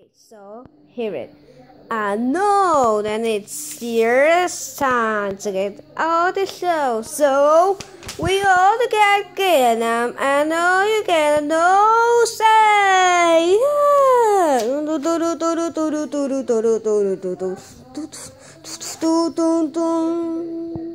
So hear it. I know then it's serious time to get all the show. So we all get them. I know you get no say. Yeah.